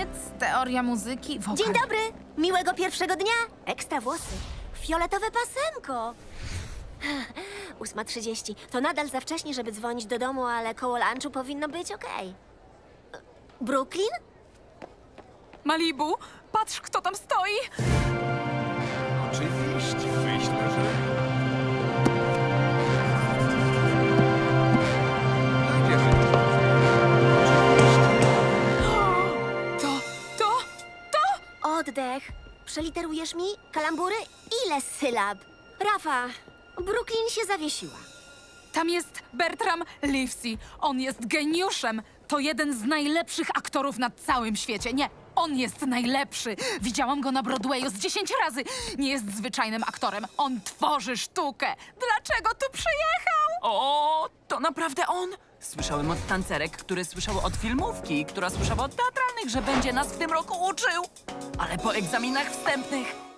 taniec, teoria muzyki, wokal. Dzień dobry! Miłego pierwszego dnia! Ekstra włosy. Fioletowe pasemko. 8:30. To nadal za wcześnie, żeby dzwonić do domu, ale koło lunchu powinno być okej. Brooklyn? Malibu, patrz, kto tam stoi! Oczywiście, myślę, że... Wierzę. Oddech. Przeliterujesz mi? Kalambury? Ile sylab? Rafa, Brooklyn się zawiesiła. Tam jest Bertram Livesey. On jest geniuszem. To jeden z najlepszych aktorów na całym świecie. Nie, on jest najlepszy. Widziałam go na Broadwayu z 10 razy. Nie jest zwyczajnym aktorem. On tworzy sztukę. Dlaczego tu przyjechał? O, to naprawdę on? Słyszałem od tancerek, które słyszały od filmówki, która słyszała od teatralnych, że będzie nas w tym roku uczył. Ale po egzaminach wstępnych